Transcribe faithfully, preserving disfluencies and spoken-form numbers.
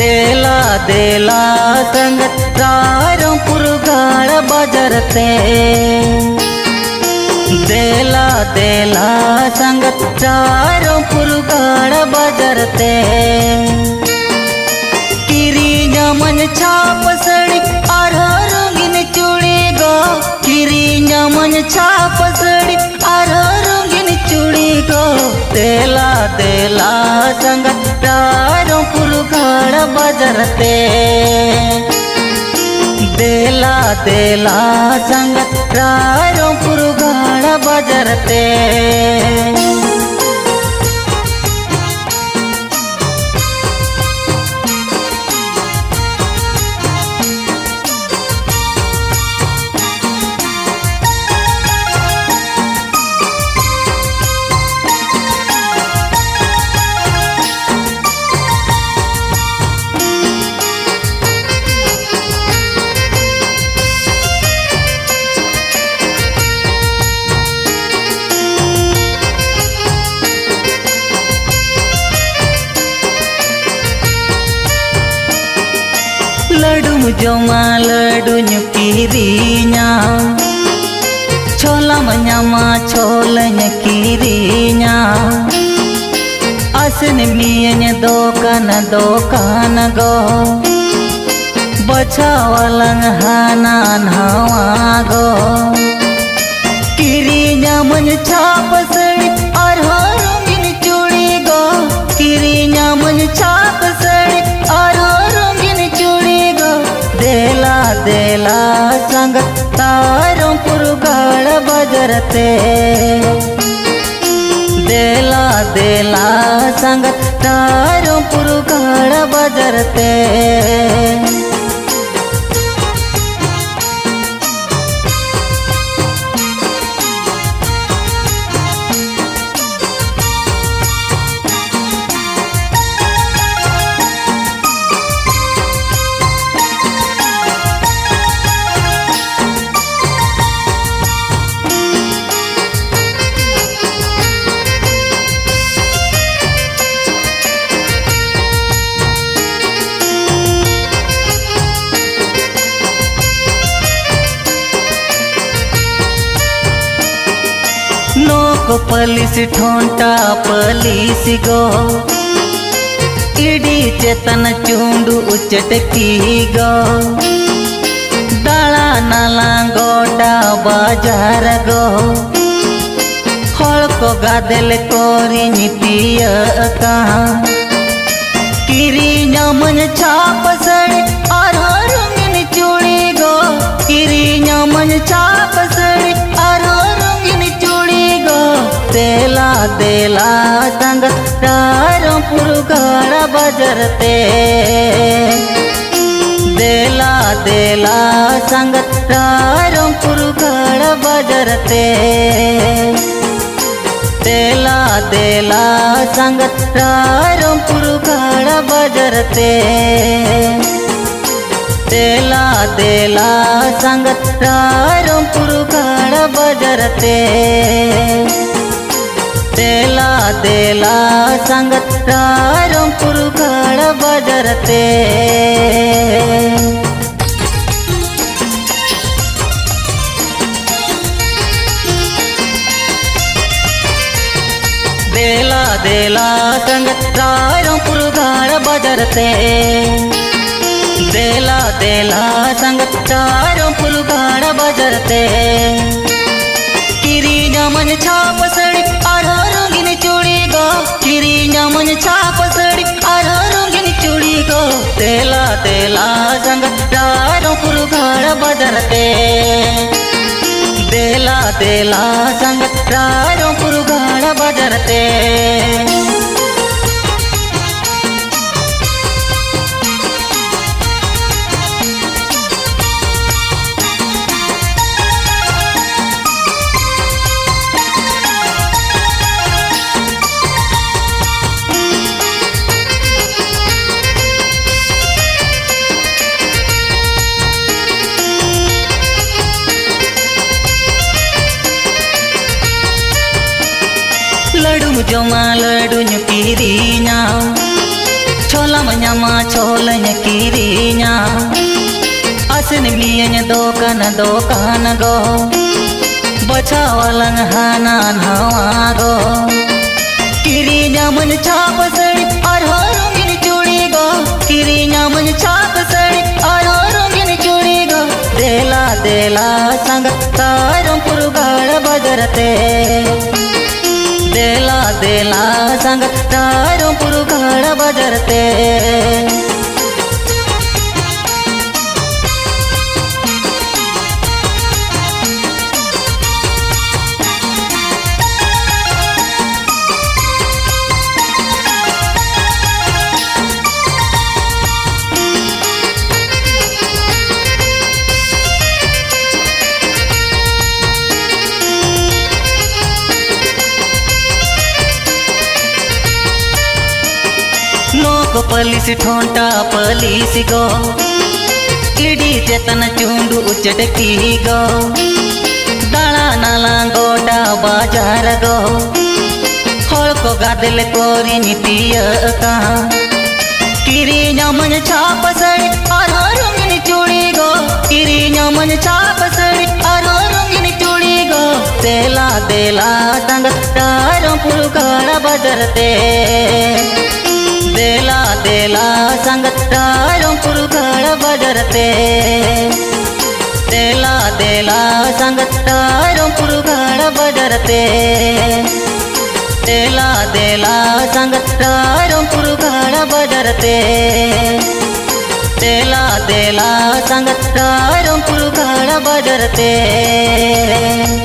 देला देला संगत रायरंगपुर गाड़ बजरते देला देला संगत रायरंगपुर गाड़ बजरते किरिया मन छाप सड़ी आरा रंगीन चूड़ी गो किरिया मन छाप सड़ी आरा रंगीन चूड़ी गो देला देला संगत रायरंगपुर गाड़ बजरते देला देला संगत रायरंगपुर गाड़ बजरते लड्डू जमा लड्डू किरिnya छोला मnyama छोलanya किरिnya asin mienya dokan dokan go bacawalang hanan hawa go किरिnya menyacap sari arha rangin curi go किरिnya menyacap sari arha rangin curi go देला देला संगत रायरंगपुर गाड़ बजरते देला देला संगत रायरंगपुर गाड़ बजरते नोक पलिस ठोंटा पलिस गो इडी चेतन चुंडू उचटकी गो दाला नाला गोटा बाजार गो हल को गादेल कोरी निपिया का किरिnya मन छाप सड़ी आरा रंगीन चूड़ी गो किरिnya मन छाप सड़ी आरा रंगीन चूड़ी गो देला देला संगत रायरंगपुर गाड़ बजरते देला देला संगत रायरंगपुर गाड़ बजरते देला देला संगत रायरंगपुर गाड़ बजरते देला देला संगत रायरंगपुर गाड़ बजरते देला देला संगत रायरंगपुर गाड़ बजरते देला देला संगत रायरंगपुर गाड़ बजरते देला देला संगत रायरंगपुर गाड़ बजरते किरिnya मन छाप सड़ी आरा रंगीन चूड़ी गो किरिnya मन छाप सड़ी आरा रंगीन चूड़ी गो देला देला संगत रायरंगपुर गाड़ बजरते देला देला संगत रायरंगपुर गाड़ बजरते लड्डू जमा लड्डू किरिnya छोला मnyama छोला kirinya asin bianya dokan dokan go baca walang hanan hawa go kirinya mencap sari arharong ini curi go kirinya mencap sari arharong ini curi go dela dela sang tarong purugala bajarate dela dela sang tarong purugala bajarate पलिस ठोंटा पलिस गो इडी चेतन चुंडू उचटकी गो दाला नाला गोटा बाजार गो हल को गादल कोरी नीतिय का किरी मन छाप सड़ी आरो रंगीन चूड़ी गो किरी मन छाप सड़ी आरो रंगीन चूड़ी गो देला देला संग तारों पुरुकाड़ा बजरते देला देला संगत तारों पुरुकाड़ा बजरते देला देला संगत तारों पुरुकाड़ा बजरते देला देला संगत तारों पुरुकाड़ा बजरते देला देला संगत तारों पुरुकाड़ा बजरते